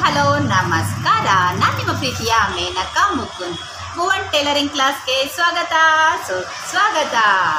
Hello ನಮಸ್ಕಾರ. ನಾನು ನಿಮ್ಮ ಪ್ರೀತಿಯ ಮೇನಕಾ ಮುಕುಂದ್. ಭುವನ್ ಟೈಲರಿಂಗ್ ಕ್ಲಾಸ್ಗೆ ಸ್ವಾಗತ.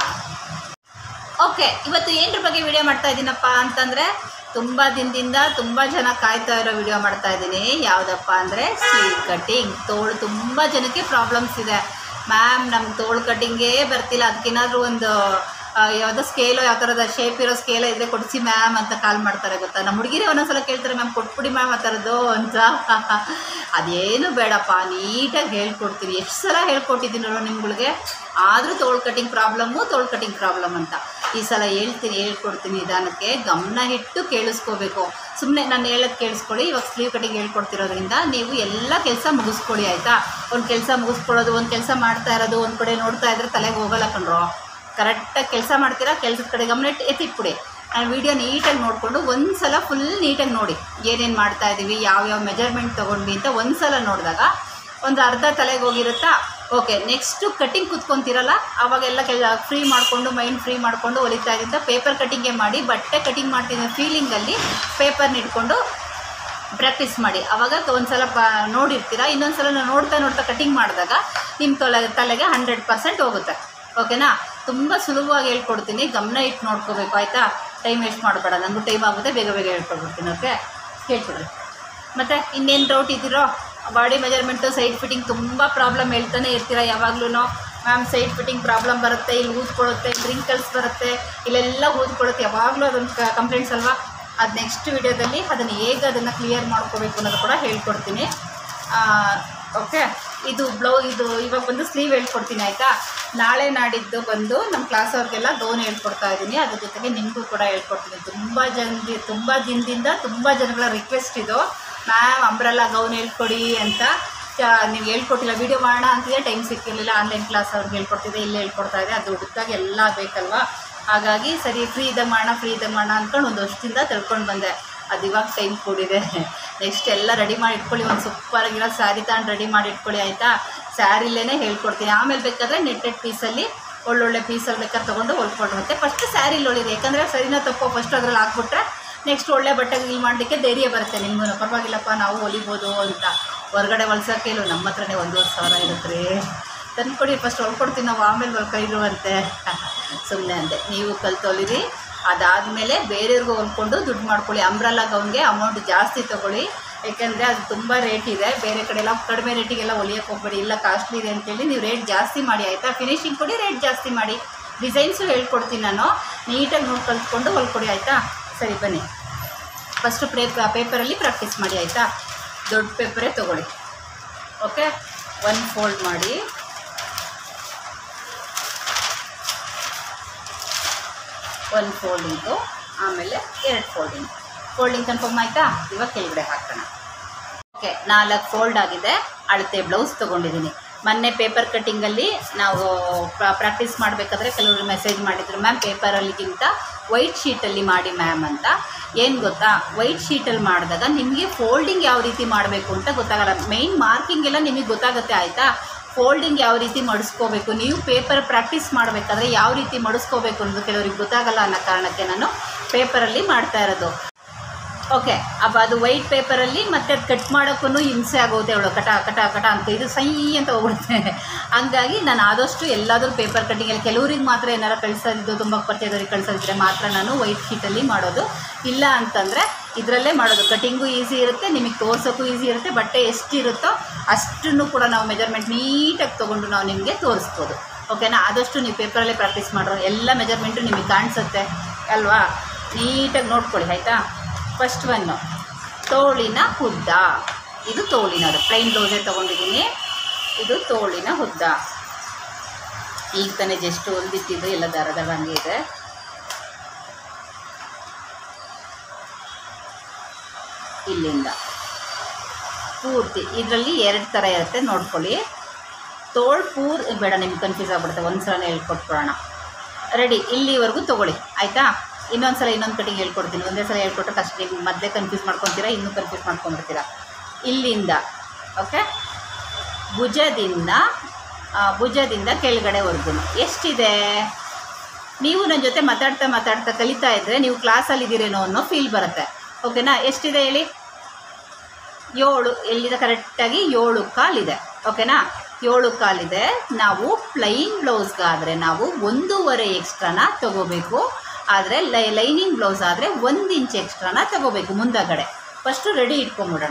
ಓಕೆ, ಇವತ್ತು ಏನರ ಬಗ್ಗೆ ವಿಡಿಯೋ ಮಾಡ್ತಾ ಇದ್ದೀನಪ್ಪ ಅಂತಂದರೆ, ತುಂಬ ದಿನದಿಂದ ತುಂಬ ಜನ ಕಾಯ್ತಾ ಇರೋ ವಿಡಿಯೋ ಮಾಡ್ತಾ ಇದ್ದೀನಿ. ಯಾವುದಪ್ಪ ಅಂದರೆ ಸ್ಲೀವ್ ಕಟ್ಟಿಂಗ್. ತೋಳು ತುಂಬ ಜನಕ್ಕೆ ಪ್ರಾಬ್ಲಮ್ಸ್ ಇದೆ. ಮ್ಯಾಮ್ ನಮ್ಗೆ ತೋಳು ಕಟ್ಟಿಂಗೇ ಬರ್ತಿಲ್ಲ, ಅದಕ್ಕೇನಾದರೂ ಒಂದು ಯಾವುದೋ ಸ್ಕೇಲೋ ಯಾವ ಥರದ ಶೇಪ್ ಇರೋ ಸ್ಕೇಲೋ ಇದ್ದರೆ ಕೊಡಿಸಿ ಮ್ಯಾಮ್ ಅಂತ ಕಾಲ್ ಮಾಡ್ತಾರೆ. ಗೊತ್ತಾ, ನಮ್ಮ ಹುಡುಗಿರೇ ಒಂದೊಂದ್ಸಲ ಕೇಳ್ತಾರೆ, ಮ್ಯಾಮ್ ಕೊಟ್ಬಿಡಿ ಮ್ಯಾಮ್ ಆ ಥರದ್ದು ಅಂತ. ಅದೇನು ಬೇಡಪ್ಪ, ನೀಟಾಗಿ ಹೇಳ್ಕೊಡ್ತೀನಿ. ಎಷ್ಟು ಸಲ ಹೇಳ್ಕೊಟ್ಟಿದ್ದೀನೋ ನಿಮ್ಗಳಿಗೆ. ಆದರೂ ತೋಳು ಕಟ್ಟಿಂಗ್ ಪ್ರಾಬ್ಲಮ್ ಅಂತ ಈ ಸಲ ಹೇಳ್ಕೊಡ್ತೀನಿ. ನಿಧಾನಕ್ಕೆ ಗಮನ ಇಟ್ಟು ಕೇಳಿಸ್ಕೋಬೇಕು. ಸುಮ್ಮನೆ ನಾನು ಹೇಳೋದು ಕೇಳಿಸ್ಕೊಳ್ಳಿ. ಇವಾಗ ಸ್ಲೀವ್ ಕಟ್ಟಿಂಗ್ ಹೇಳ್ಕೊಡ್ತಿರೋದ್ರಿಂದ ನೀವು ಎಲ್ಲ ಕೆಲಸ ಮುಗಿಸ್ಕೊಳ್ಳಿ, ಆಯಿತಾ. ಒಂದು ಕೆಲಸ ಮುಗಿಸ್ಕೊಳ್ಳೋದು, ಒಂದು ಕೆಲಸ ಮಾಡ್ತಾ ಇರೋದು, ಒಂದು ಕಡೆ ನೋಡ್ತಾ ಇದ್ರೆ ತಲೆಗೆ ಹೋಗಲ್ಲ ಕಣ್ರೋ. ಕರೆಕ್ಟಾಗಿ ಕೆಲಸ ಮಾಡ್ತೀರಾ, ಕೆಲಸದ ಕಡೆ ಗಮನ ಎತ್ತಿಟ್ಬಿಡಿ. ನಾನು ವೀಡಿಯೋ ನೀಟಾಗಿ ನೋಡಿಕೊಂಡು ಒಂದು ಸಲ ಫುಲ್ ನೀಟಾಗಿ ನೋಡಿ, ಏನೇನು ಮಾಡ್ತಾ ಇದ್ದೀವಿ, ಯಾವ್ಯಾವ ಮೆಜರ್ಮೆಂಟ್ ತೊಗೊಂಡ್ವಿ ಅಂತ ಒಂದು ಸಲ ನೋಡಿದಾಗ ಒಂದು ಅರ್ಧ ತಲೆಗೆ ಹೋಗಿರುತ್ತಾ. ಓಕೆ, ನೆಕ್ಸ್ಟು ಕಟ್ಟಿಂಗ್ ಕೂತ್ಕೊತೀರಲ್ಲ, ಆವಾಗೆಲ್ಲ ಫ್ರೀ ಮಾಡಿಕೊಂಡು ಮೈಂಡ್ ಫ್ರೀ ಮಾಡಿಕೊಂಡು ಹೊಲಿತಾ ಇದ್ದಂಥ ಪೇಪರ್ ಕಟ್ಟಿಂಗೇ ಮಾಡಿ. ಬಟ್ಟೆ ಕಟ್ಟಿಂಗ್ ಮಾಡ್ತಿದ್ದ ಫೀಲಿಂಗಲ್ಲಿ ಪೇಪರ್ನ ಇಟ್ಕೊಂಡು ಪ್ರಾಕ್ಟೀಸ್ ಮಾಡಿ. ಆವಾಗ ಒಂದು ಸಲ ನೋಡಿರ್ತೀರ, ಇನ್ನೊಂದು ಸಲ ನೋಡ್ತಾ ಕಟ್ಟಿಂಗ್ ಮಾಡಿದಾಗ ನಿಮ್ಮ ತಲೆಗೆ 100% ಹೋಗುತ್ತೆ. ಓಕೆನಾ. ತುಂಬ ಸುಲಭವಾಗಿ ಹೇಳ್ಕೊಡ್ತೀನಿ, ಗಮನ ಇಟ್ಟು ನೋಡ್ಕೋಬೇಕು, ಆಯಿತಾ. ಟೈಮ್ ವೇಸ್ಟ್ ಮಾಡಬೇಡ, ನನಗೂ ಟೈಮ್ ಆಗುತ್ತೆ, ಬೇಗ ಹೇಳ್ಕೊಡ್ಬಿಡ್ತೀನಿ. ಓಕೆ, ಹೇಳ್ಕೊಡ್ರಿ. ಮತ್ತು ಇನ್ನೇನು ಡೌಟ್ ಇದ್ದೀರೋ, ಬಾಡಿ ಮೆಜರ್ಮೆಂಟು, ಸೈಡ್ ಫಿಟ್ಟಿಂಗ್ ತುಂಬ ಪ್ರಾಬ್ಲಮ್ ಹೇಳ್ತಾನೆ ಇರ್ತೀರ ಯಾವಾಗ್ಲೂ. ಮ್ಯಾಮ್ ಸೈಡ್ ಫಿಟ್ಟಿಂಗ್ ಪ್ರಾಬ್ಲಮ್ ಬರುತ್ತೆ, ಇಲ್ಲಿ ಊದ್ಕೊಳ್ಳುತ್ತೆ, ಇಲ್ಲಿ ರಿಂಕಲ್ಸ್ ಬರುತ್ತೆ, ಇಲ್ಲೆಲ್ಲ ಊದ್ಕೊಳ್ಳುತ್ತೆ, ಯಾವಾಗಲೂ ಅದೊಂದು ಕಂಪ್ಲೇಂಟ್ಸ್ ಅಲ್ವಾ. ಅದು ನೆಕ್ಸ್ಟ್ ವಿಡಿಯೋದಲ್ಲಿ ಅದನ್ನು ಹೇಗೆ ಅದನ್ನು ಕ್ಲಿಯರ್ ಮಾಡ್ಕೋಬೇಕು ಅನ್ನೋದು ಕೂಡ ಹೇಳ್ಕೊಡ್ತೀನಿ. ಓಕೆ, ಇದು ಇವಾಗ ಬಂದು ಸ್ಲೀವ್ ಹೇಳ್ಕೊಡ್ತೀನಿ, ಆಯಿತಾ. ನಾಳೆ ನಾಡಿದ್ದು ಬಂದು ನಮ್ಮ ಕ್ಲಾಸ್ ಅವ್ರಿಗೆಲ್ಲ ಗೌನ್ ಹೇಳ್ಕೊಡ್ತಾ ಇದ್ದೀನಿ. ಅದ್ರ ಜೊತೆಗೆ ನಿಮಗೂ ಕೂಡ ಹೇಳ್ಕೊಡ್ತೀನಿ. ತುಂಬ ದಿನದಿಂದ ತುಂಬ ಜನಗಳ ರಿಕ್ವೆಸ್ಟ್ ಇದು, ಮ್ಯಾಮ್ ಅಂಬ್ರೆಲ್ಲಾ ಗೌನ್ ಹೇಳ್ಕೊಡಿ ಅಂತ. ನೀವು ಹೇಳ್ಕೊಟ್ಟಿಲ್ಲ, ವೀಡಿಯೋ ಮಾಡೋಣ ಅಂತಿದೆ, ಟೈಮ್ ಸಿಕ್ಕಿರಲಿಲ್ಲ. ಆನ್ಲೈನ್ ಕ್ಲಾಸ್ ಅವ್ರಿಗೆ ಹೇಳ್ಕೊಡ್ತಿದ್ದೆ, ಇಲ್ಲಿ ಹೇಳ್ಕೊಡ್ತಾ ಇದೆ. ಅದು ಹುಡುಕಾಗಿ ಎಲ್ಲ ಬೇಕಲ್ವಾ. ಹಾಗಾಗಿ ಸರಿ ಫ್ರೀ ಇದ್ದಾಗ ಮಾಡೋಣ ಅಂದ್ಕೊಂಡು ಒಂದು ವರ್ಷದಿಂದ ತಿಳ್ಕೊಂಡು ಬಂದೆ. ಅದು ಇವಾಗ ಟೈಮ್ ಕೂಡಿದೆ. ನೆಕ್ಸ್ಟ್ ಎಲ್ಲ ರೆಡಿ ಮಾಡಿ ಇಟ್ಕೊಳ್ಳಿ. ಒಂದು ಸೂಪರಾಗಿರೋ ಸ್ಯಾರಿ ತಗೊಂಡು ರೆಡಿ ಮಾಡಿ ಇಟ್ಕೊಳ್ಳಿ, ಆಯಿತಾ. ಸ್ಯಾರಿಲೇ ಹೇಳ್ಕೊಡ್ತೀನಿ. ಆಮೇಲೆ ಬೇಕಾದರೆ ನೆಟ್ಟೆಡ್ ಪೀಸಲ್ಲಿ ಒಳ್ಳೊಳ್ಳೆ ಪೀಸಲ್ಲಿ ಬೇಕಾದ್ರೆ ತೊಗೊಂಡು ಹೊಲ್ಕೊಂಡು ಮತ್ತೆ ಫಸ್ಟ್ ಸ್ಯಾರಿಲಿ ಹೊಲಿದೆ. ಯಾಕಂದರೆ ಸರಿನೋ ತಪ್ಪೋ ಫಸ್ಟ್ ಅದ್ರಲ್ಲಿ ಹಾಕ್ಬಿಟ್ರೆ ನೆಕ್ಸ್ಟ್ ಒಳ್ಳೆ ಬಟ್ಟೆಗೆ ಇಲ್ಲಿ ಮಾಡಲಿಕ್ಕೆ ಧೈರ್ಯ ಬರುತ್ತೆ ನಿಮಗೂ. ಪರವಾಗಿಲ್ಲಪ್ಪ ನಾವು ಹೊಲಿಬೋದು ಅಂತ. ಹೊರಗಡೆ ಹೊಲ್ಸೋಕೆ ಇಲ್ಲ, ನಮ್ಮ ಹತ್ರನೇ 1,500 ಇರುತ್ತೆ. ತಂದುಕೊಡಿ, ಫಸ್ಟ್ ಹೊಲ್ಕೊಡ್ತೀನಿ ನಾವು, ಆಮೇಲೆ ಹೊಲ್ಕೊಳಿರುವಂತೆ. ಸುಮ್ಮನೆ ಅಂದೆ. ನೀವು ಕಲ್ತು ಹೊಲಿರಿ, ಅದಾದಮೇಲೆ ಬೇರೆಯವ್ರಿಗೂ ಹೊಲ್ಕೊಂಡು ದುಡ್ಡು ಮಾಡ್ಕೊಳ್ಳಿ. ಅಂಬ್ರೆಲ್ಲಾ ಗೌನ್ಗೆ ಅಮೌಂಟ್ ಜಾಸ್ತಿ ತೊಗೊಳ್ಳಿ, ಯಾಕೆಂದರೆ ಅದು ತುಂಬ ರೇಟ್ ಇದೆ. ಬೇರೆ ಕಡೆ ಎಲ್ಲ ಕಡಿಮೆ ರೇಟಿಗೆಲ್ಲ ಹೊಲಿಯೋಕ್ಕೆ ಹೋಗ್ಬೇಡಿ, ಇಲ್ಲ ಕಾಸ್ಟ್ಲಿ ಇದೆ ಅಂತೇಳಿ ನೀವು ರೇಟ್ ಜಾಸ್ತಿ ಮಾಡಿ, ಆಯಿತಾ. ಫಿನಿಶಿಂಗ್ ಕೊಡಿ, ರೇಟ್ ಜಾಸ್ತಿ ಮಾಡಿ. ಡಿಸೈನ್ಸು ಹೇಳ್ಕೊಡ್ತೀನಿ ನಾನು, ನೀಟಾಗಿ ನೋಡಿ ಕಲ್ತ್ಕೊಂಡು ಹೊಲ್ಕೊಡಿ, ಆಯಿತಾ. ಸರಿ ಬನ್ನಿ, ಫಸ್ಟು ಪೇಪರಲ್ಲಿ ಪ್ರಾಕ್ಟೀಸ್ ಮಾಡಿ, ಆಯಿತಾ. ದೊಡ್ಡ ಪೇಪರೇ ತೊಗೊಳ್ಳಿ. ಓಕೆ, 1 ಫೋಲ್ಡ್ ಮಾಡಿ, ಒಂದು ಫೋಲ್ಡಿಂಗು, ಆಮೇಲೆ 2 ಫೋಲ್ಡಿಂಗ್ ಕನ್ಫರ್ಮ್ ಆಯಿತಾ. ಇವಾಗ ಕೆಳಗಡೆ ಹಾಕೋಣ. ಓಕೆ, 4 ಫೋಲ್ಡ್ ಆಗಿದೆ. ಅಳತೆ ಬ್ಲೌಸ್ ತೊಗೊಂಡಿದ್ದೀನಿ. ಮೊನ್ನೆ ಪೇಪರ್ ಕಟ್ಟಿಂಗಲ್ಲಿ ನಾವು ಪ್ರಾಕ್ಟೀಸ್ ಮಾಡಬೇಕಾದ್ರೆ ಕೆಲವರು ಮೆಸೇಜ್ ಮಾಡಿದರು, ಮ್ಯಾಮ್ ಪೇಪರಲ್ಲಿಗಿಂತ ವೈಟ್ ಶೀಟಲ್ಲಿ ಮಾಡಿ ಮ್ಯಾಮ್ ಅಂತ. ಏನು ಗೊತ್ತಾ, ವೈಟ್ ಶೀಟಲ್ಲಿ ಮಾಡಿದಾಗ ನಿಮಗೆ ಫೋಲ್ಡಿಂಗ್ ಯಾವ ರೀತಿ ಮಾಡಬೇಕು ಅಂತ ಗೊತ್ತಾಗಲ್ಲ. ಮೇಯ್ನ್ ಮಾರ್ಕಿಂಗ್ ಎಲ್ಲ ನಿಮಗೆ ಗೊತ್ತಾಗುತ್ತೆ, ಆಯಿತಾ. ಫೋಲ್ಡಿಂಗ್ ಯಾವ ರೀತಿ ಮಡಿಸ್ಕೋಬೇಕು, ನೀವು ಪೇಪರ್ ಪ್ರಾಕ್ಟೀಸ್ ಮಾಡಬೇಕಾದ್ರೆ ಯಾವ ರೀತಿ ಮಡಿಸ್ಕೋಬೇಕು ಅನ್ನೋದು ಕೆಲವರಿಗೆ ಗೊತ್ತಾಗಲ್ಲ ಅನ್ನೋ ಕಾರಣಕ್ಕೆ ನಾನು ಪೇಪರಲ್ಲಿ ಮಾಡ್ತಾ ಇರೋದು. ಓಕೆ, ಅದು ವೈಟ್ ಪೇಪರಲ್ಲಿ ಮತ್ತು ಅದು ಕಟ್ ಮಾಡೋಕ್ಕೂ ಹಿಂಸೆ ಆಗೋಗುತ್ತೆ. ಅವಳು ಕಟ ಅಂತ ಇದು ಸೈ ಅಂತ ಹೋಗ್ಬಿಡುತ್ತೆ. ಹಂಗಾಗಿ ನಾನು ಆದಷ್ಟು ಎಲ್ಲಾದರೂ ಪೇಪರ್ ಕಟ್ಟಿಂಗಲ್ಲಿ ಕೆಲವ್ರಿಗೆ ಮಾತ್ರ ಏನಾರು ಕಳಿಸೋದಿದ್ದು, ತುಂಬ ಪರಿಚಯದವ್ರಿಗೆ ಕಳಿಸೋದಿದ್ರೆ ಮಾತ್ರ ನಾನು ವೈಟ್ ಶೀಟಲ್ಲಿ ಮಾಡೋದು. ಇಲ್ಲ ಅಂತಂದರೆ ಇದರಲ್ಲೇ ಮಾಡೋದು. ಕಟ್ಟಿಂಗು ಈಸಿ ಇರುತ್ತೆ, ನಿಮಗೆ ತೋರ್ಸೋಕ್ಕೂ ಈಸಿ ಇರುತ್ತೆ. ಬಟ್ಟೆ ಎಷ್ಟಿರುತ್ತೋ ಅಷ್ಟನ್ನು ಕೂಡ ನಾವು ಮೆಜರ್ಮೆಂಟ್ ನೀಟಾಗಿ ತೊಗೊಂಡು ನಾವು ನಿಮಗೆ ತೋರಿಸ್ಬೋದು. ಓಕೆನಾ. ಆದಷ್ಟು ನೀವು ಪೇಪರಲ್ಲೇ ಪ್ರಾಕ್ಟೀಸ್ ಮಾಡೋ, ಎಲ್ಲ ಮೆಜರ್ಮೆಂಟು ನಿಮಗೆ ಕಾಣಿಸುತ್ತೆ ಅಲ್ವಾ. ನೀಟಾಗಿ ನೋಡ್ಕೊಳ್ಳಿ, ಆಯಿತಾ. ಫಸ್ಟ್ ಒನ್ನು ತೋಳಿನ ಉದ್ದ. ಇದು ತೋಳಿನದು, ಪ್ಲೈನ್ ಬ್ಲೌಸೇ ತೊಗೊಂಡಿದ್ದೀನಿ. ಇದು ತೋಳಿನ ಉದ್ದ. ಈಗ ತಾನೇ ಜಸ್ಟ್ ಹೊಲ್ದಿಟ್ಟಿದ್ದು, ಎಲ್ಲ ದಾರದ ಹಂಗೆ ಇದೆ. ಇಲ್ಲಿಂದ ಪೂರ್ತಿ ಇದರಲ್ಲಿ 2 ಥರ ಇರುತ್ತೆ, ನೋಡ್ಕೊಳ್ಳಿ. ತೋಳು ಬೇಡ, ನಿಮ್ಗೆ ಕನ್ಫ್ಯೂಸ್ ಆಗ್ಬಿಡುತ್ತೆ. ಒಂದು ಸಲ ಹೇಳ್ಕೊಟ್ಕೊಳ್ಳೋಣ. ರೆಡಿ, ಇಲ್ಲಿವರೆಗೂ ತೊಗೊಳ್ಳಿ, ಆಯಿತಾ. ಇನ್ನೊಂದು ಸಲ ಇನ್ನೊಂದು ಕಟ್ಟಿಂಗ್ ಹೇಳ್ಕೊಡ್ತೀನಿ. ಒಂದೇ ಸಲ ಹೇಳ್ಕೊಟ್ರೆ ಕಷ್ಟ, ನೀವು ಮೊದಲೇ ಕನ್ಫ್ಯೂಸ್ ಮಾಡ್ಕೊತೀರಾ, ಇನ್ನೂ ಕನ್ಫ್ಯೂಸ್ ಮಾಡ್ಕೊಂಡ್ಬಿಡ್ತೀರಾ. ಇಲ್ಲಿಂದ ಓಕೆ, ಭುಜದಿಂದ ಕೆಳಗಡೆವರೆಗೂ ಎಷ್ಟಿದೆ. ನೀವು ನನ್ನ ಜೊತೆ ಮಾತಾಡ್ತಾ ಕಲಿತಾ ಇದ್ದರೆ ನೀವು ಕ್ಲಾಸಲ್ಲಿದ್ದೀರೇನೋ ಅನ್ನೋ ಫೀಲ್ ಬರುತ್ತೆ. ಓಕೆನಾ. ಎಷ್ಟಿದೆ ಹೇಳಿ, 7 ಎಲ್ಲಿದೆ ಕರೆಕ್ಟಾಗಿ 7 ಕಾಲಿದೆ. ಓಕೆನಾ, 7 ಕಾಲಿದೆ. ನಾವು ಪ್ಲೈನ್ ಬ್ಲೌಸ್ಗಾದರೆ ನಾವು 1.5 ಎಕ್ಸ್ಟ್ರಾನ ತೊಗೋಬೇಕು. ಆದರೆ ಲೈನಿಂಗ್ ಬ್ಲೌಸ್ ಆದರೆ 1 ಇಂಚ್ ಎಕ್ಸ್ಟ್ರಾನ ತೊಗೋಬೇಕು ಮುಂದಗಡೆ. ಫಸ್ಟು ರೆಡಿ ಇಟ್ಕೊಂಬಿಡೋಣ.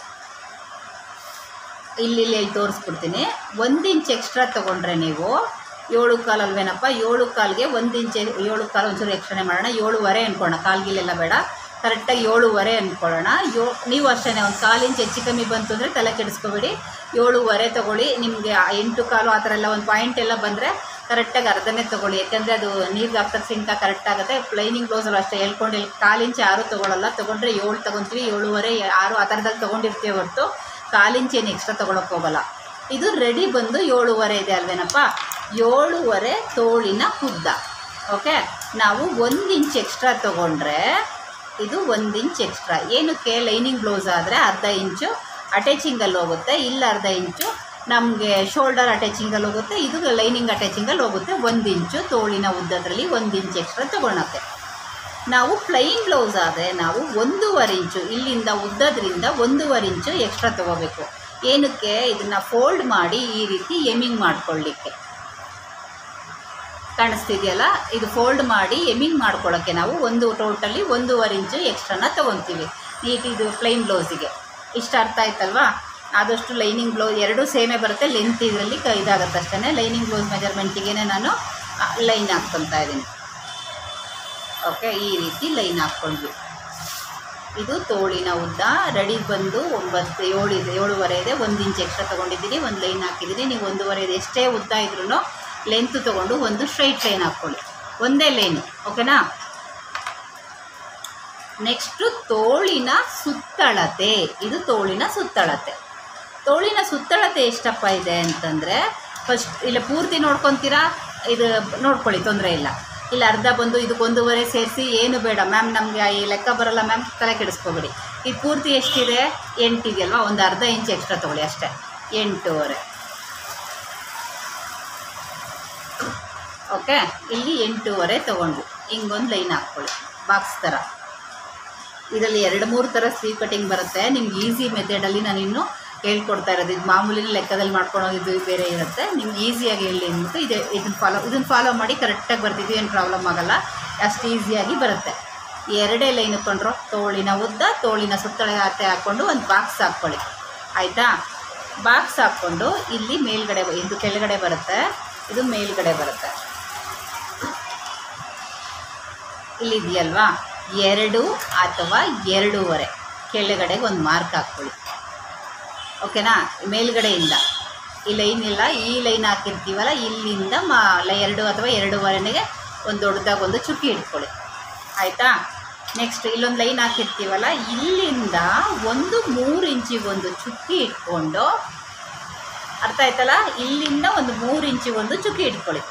ಇಲ್ಲಿ ತೋರಿಸ್ಬಿಡ್ತೀನಿ. 1 ಇಂಚ್ ಎಕ್ಸ್ಟ್ರಾ ತೊಗೊಂಡ್ರೆ ನೀವು 7 ಕಾಲು ಅಲ್ವೇನಪ್ಪ, 7 ಕಾಲಿಗೆ 1 ಇಂಚ್ 7 ಕಾಲು ಒಂಚೂರು ಎಕ್ಸ್ಟ್ರಾನೇ ಮಾಡೋಣ. 7.5 ಅಂದ್ಕೊಳ್ಳೋಣ, ಕಾಲ್ಗಿಲೆಲ್ಲ ಬೇಡ, ಕರೆಕ್ಟಾಗಿ 7.5 ಅಂದ್ಕೊಳ್ಳೋಣ. ನೀವು ಅಷ್ಟೇ ಒಂದು 1/4 ಇಂಚ್ ಹೆಚ್ಚು ಕಮ್ಮಿ ಬಂತು ಅಂದರೆ ತಲೆ ಕೆಡಿಸ್ಕೋಬೇಡಿ, 7.5 ತೊಗೊಳ್ಳಿ. ನಿಮಗೆ 8 ಕಾಲು ಆ ಥರ ಎಲ್ಲ ಒಂದು ಪಾಯಿಂಟ್ ಎಲ್ಲ ಬಂದರೆ ಕರೆಕ್ಟಾಗಿ ಅರ್ಧನೇ ತೊಗೊಳ್ಳಿ, ಯಾಕೆಂದರೆ ಅದು ನೀರಿಗೆ ಹಾಕ್ತಕ್ಕ ಸಿಂಕ ಕರೆಕ್ಟಾಗುತ್ತೆ. ಲೈನಿಂಗ್ ಬ್ಲೌಸಲ್ಲಿ ಅಷ್ಟೇ ಹೇಳ್ಕೊಂಡು 1/4 ಇಂಚ್ ಯಾರೂ ತೊಗೊಳ್ಳಲ್ಲ, ತೊಗೊಂಡ್ರೆ 7 ತೊಗೊತೀವಿ, 7.5 6 ಆ ಥರದಲ್ಲಿ ತೊಗೊಂಡಿರ್ತೀವಿ ಹೊರತು 1/4 ಇಂಚ್ ಏನು ಎಕ್ಸ್ಟ್ರಾ ತೊಗೊಳಕ್ಕೆ ಹೋಗಲ್ಲ. ಇದು ರೆಡಿ ಬಂದು 7.5 ಇದೆ ಅಲ್ವೇನಪ್ಪ, 7.5 ತೋಳಿನ ಉದ್ದ. ಓಕೆ, ನಾವು 1 ಇಂಚ್ ಎಕ್ಸ್ಟ್ರಾ ತೊಗೊಂಡ್ರೆ ಇದು 1 ಇಂಚ್ ಎಕ್ಸ್ಟ್ರಾ. ಏನಕ್ಕೆ, ಲೈನಿಂಗ್ ಬ್ಲೌಸ್ ಆದರೆ ಅರ್ಧ ಇಂಚು ಅಟ್ಯಾಚಿಂಗಲ್ಲಿ ಹೋಗುತ್ತೆ, ಇಲ್ಲ ಅರ್ಧ ಇಂಚು ನಮಗೆ ಶೋಲ್ಡರ್ ಅಟ್ಯಾಚಿಂಗಲ್ಲಿ ಹೋಗುತ್ತೆ, ಇದು ಲೈನಿಂಗ್ ಅಟ್ಯಾಚಿಂಗಲ್ಲಿ ಹೋಗುತ್ತೆ. 1 ಇಂಚು ತೋಳಿನ ಉದ್ದದ್ರಲ್ಲಿ 1 ಇಂಚ್ ಎಕ್ಸ್ಟ್ರಾ ತೊಗೊಳಕ್ಕೆ. ನಾವು ಪ್ಲೈನ್ ಬ್ಲೌಸ್ ಆದರೆ ನಾವು 1.5 ಇಂಚು ಇಲ್ಲಿಂದ ಉದ್ದದ್ರಿಂದ 1.5 ಇಂಚು ಎಕ್ಸ್ಟ್ರಾ ತೊಗೋಬೇಕು. ಏನಕ್ಕೆ, ಇದನ್ನು ಫೋಲ್ಡ್ ಮಾಡಿ ಈ ರೀತಿ ಎಮ್ಮಿಂಗ್ ಮಾಡ್ಕೊಳ್ಳಿಕ್ಕೆ. ಕಾಣಿಸ್ತಿದೆಯಲ್ಲ, ಇದು ಫೋಲ್ಡ್ ಮಾಡಿ ಎಮ್ಮಿಂಗ್ ಮಾಡ್ಕೊಳ್ಳೋಕ್ಕೆ ನಾವು ಟೋಟಲಿ 1.5 ಇಂಚು ಎಕ್ಸ್ಟ್ರಾನ ತೊಗೊತೀವಿ. ಇದು ಪ್ಲೈನ್ ಬ್ಲೌಸಿಗೆ ಇಷ್ಟು ಅರ್ಥ ಆಯ್ತಲ್ವಾ. ಆದಷ್ಟು ಲೈನಿಂಗ್ ಬ್ಲೌಸ್ ಎರಡೂ ಸೇಮೇ ಬರುತ್ತೆ, ಲೆಂತ್ ಇದರಲ್ಲಿ ಇದಾಗುತ್ತೆ ಅಷ್ಟೇ. ಲೈನಿಂಗ್ ಬ್ಲೌಸ್ ಮೆಜರ್ಮೆಂಟಿಗೆ ನಾನು ಲೈನ್ ಹಾಕ್ಕೊತಾ ಇದ್ದೀನಿ. ಓಕೆ, ಈ ರೀತಿ ಲೈನ್ ಹಾಕ್ಕೊಂಡ್ವಿ. ಇದು ತೋಳಿನ ಉದ್ದ ರೆಡಿ ಬಂದು 7 ಇದೆ, 7.5 ಇದೆ. 1 ಇಂಚ್ ಎಕ್ಸ್ಟ್ರಾ ತೊಗೊಂಡಿದ್ದೀನಿ, ಒಂದು ಲೈನ್ ಹಾಕಿದ್ದೀನಿ. ನೀವು 1.5 ಇದೆ, ಎಷ್ಟೇ ಉದ್ದ ಇದ್ರೂ ಲೆಂತ್ ತೊಗೊಂಡು ಒಂದು ಸ್ಟ್ರೈಟ್ ಲೈನ್ ಹಾಕ್ಕೊಳ್ಳಿ, ಒಂದೇ ಲೈನು. ಓಕೆನಾ. ನೆಕ್ಸ್ಟು ತೋಳಿನ ಸುತ್ತಳತೆ. ಇದು ತೋಳಿನ ಸುತ್ತಳತೆ. ತೋಳಿನ ಸುತ್ತಳತೆ ಎಷ್ಟಪ್ಪ ಇದೆ ಅಂತಂದರೆ, ಫಸ್ಟ್ ಇಲ್ಲ ಪೂರ್ತಿ ನೋಡ್ಕೊತೀರಾ, ಇದು ನೋಡ್ಕೊಳ್ಳಿ, ತೊಂದರೆ ಇಲ್ಲ. ಇಲ್ಲ ಅರ್ಧ ಬಂದು ಇದಕ್ಕೆ 1.5 ಸೇರಿಸಿ ಏನು ಬೇಡ ಮ್ಯಾಮ್, ನಮಗೆ ಈ ಲೆಕ್ಕ ಬರೋಲ್ಲ ಮ್ಯಾಮ್, ತಲೆ ಕೆಡಿಸ್ಕೊಬೇಡಿ. ಇದು ಪೂರ್ತಿ ಎಷ್ಟಿದೆ, 8 ಇದೆಯಲ್ವಾ, ಒಂದು ಅರ್ಧ ಇಂಚ್ ಎಕ್ಸ್ಟ್ರಾ ತೊಗೊಳ್ಳಿ ಅಷ್ಟೇ, 8.5. ಓಕೆ, ಇಲ್ಲಿ 8.5 ತೊಗೊಂಡು ಹಿಂಗೊಂದು ಲೈನ್ ಹಾಕ್ಕೊಳ್ಳಿ, ಬಾಕ್ಸ್ ಥರ. ಇದರಲ್ಲಿ 2-3 ಥರ ಸ್ಲೀವ್ ಕಟಿಂಗ್ ಬರುತ್ತೆ. ನಿಮ್ಗೆ ಈಸಿ ಮೆಥಡಲ್ಲಿ ನಾನು ಇನ್ನೂ ಹೇಳ್ಕೊಡ್ತಾ ಇರೋದು. ಇದು ಮಾಮೂಲಿ ಲೆಕ್ಕದಲ್ಲಿ ಮಾಡ್ಕೊಳೋದು ಬೇರೆ ಇರುತ್ತೆ, ನಿಮ್ಗೆ ಈಸಿಯಾಗಿ ಹೇಳಿ ಅಂದ್ಬಿಟ್ಟು ಇದನ್ನು ಫಾಲೋ ಮಾಡಿ ಕರೆಕ್ಟಾಗಿ ಬರ್ತಿದ್ವಿ, ಏನು ಪ್ರಾಬ್ಲಮ್ ಆಗೋಲ್ಲ, ಅಷ್ಟು ಈಸಿಯಾಗಿ ಬರುತ್ತೆ. 2 ಲೈನ್ ಇಟ್ಕೊಂಡ್ರು, ತೋಳಿನ ಉದ್ದ ತೋಳಿನ ಸುತ್ತಳತೆ ಹಾಕ್ಕೊಂಡು ಒಂದು ಬಾಕ್ಸ್ ಹಾಕ್ಕೊಳ್ಳಿ, ಆಯಿತಾ. ಬಾಕ್ಸ್ ಹಾಕ್ಕೊಂಡು ಇಲ್ಲಿ ಮೇಲ್ಗಡೆ, ಇದು ಕೆಳಗಡೆ ಬರುತ್ತೆ, ಇದು ಮೇಲ್ಗಡೆ ಬರುತ್ತೆ. ಇಲ್ಲಿದೆಯಲ್ವಾ, 2 ಅಥವಾ 2.5 ಕೆಳಗಡೆಗೆ ಒಂದು ಮಾರ್ಕ್ ಹಾಕ್ಕೊಳ್ಳಿ. ಓಕೆನಾ. ಮೇಲ್ಗಡೆಯಿಂದ ಈ ಲೈನ್ ಇಲ್ಲ, ಈ ಲೈನ್ ಹಾಕಿರ್ತೀವಲ್ಲ, ಇಲ್ಲಿಂದ 2 ಅಥವಾ 2.5ಗೆ ಒಂದು ದೊಡ್ಡದಾಗಿ ಒಂದು ಚುಕ್ಕಿ ಇಟ್ಕೊಳ್ಳಿ, ಆಯಿತಾ. ನೆಕ್ಸ್ಟ್ ಇಲ್ಲೊಂದು ಲೈನ್ ಹಾಕಿರ್ತೀವಲ್ಲ, ಇಲ್ಲಿಂದ ಒಂದು 3 ಇಂಚಿಗೆ ಒಂದು ಚುಕ್ಕಿ ಇಟ್ಕೊಂಡು, ಅರ್ಥ ಆಯ್ತಲ್ಲ, ಇಲ್ಲಿಂದ ಒಂದು 3 ಇಂಚಿಗೆ ಒಂದು ಚುಕ್ಕಿ ಇಟ್ಕೊಳ್ಳಿ